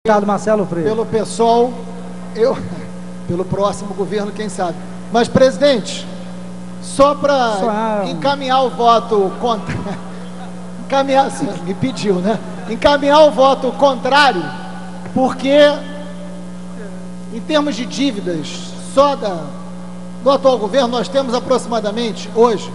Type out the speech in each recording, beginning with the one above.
Obrigado, Marcelo Freire. Pelo pessoal, pelo próximo governo, quem sabe. Mas, presidente, só para encaminhar o voto contra... me pediu, né? Encaminhar o voto contrário, porque, em termos de dívidas, só do atual governo, nós temos aproximadamente, hoje,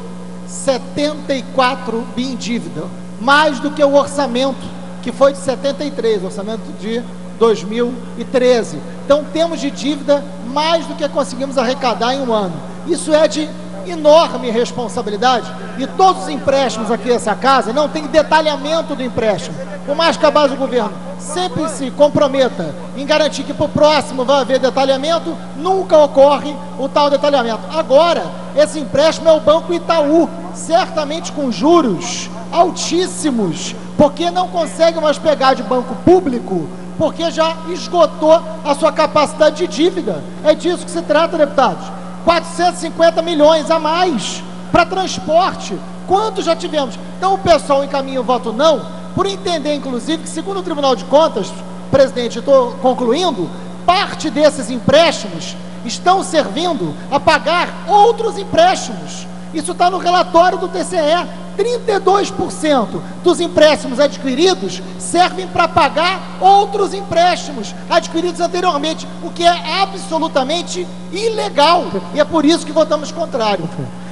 74 bi em dívida, mais do que o orçamento, que foi de 73, orçamento de 2013. Então, temos de dívida mais do que conseguimos arrecadar em um ano. Isso é de enorme responsabilidade, e todos os empréstimos aqui dessa casa não tem detalhamento do empréstimo. Por mais que a base do governo sempre se comprometa em garantir que para o próximo vai haver detalhamento, nunca ocorre o tal detalhamento. Agora, esse empréstimo é o Banco Itaú, certamente com juros altíssimos, porque não consegue mais pegar de banco público, porque já esgotou a sua capacidade de dívida. É disso que se trata, deputados. 450 milhões a mais para transporte. Quanto já tivemos? Então o pessoal encaminha o voto não, por entender, inclusive, que segundo o Tribunal de Contas, presidente, estou concluindo, parte desses empréstimos estão servindo a pagar outros empréstimos. Isso está no relatório do TCE. 32% dos empréstimos adquiridos servem para pagar outros empréstimos adquiridos anteriormente, o que é absolutamente ilegal. E é por isso que votamos contrário.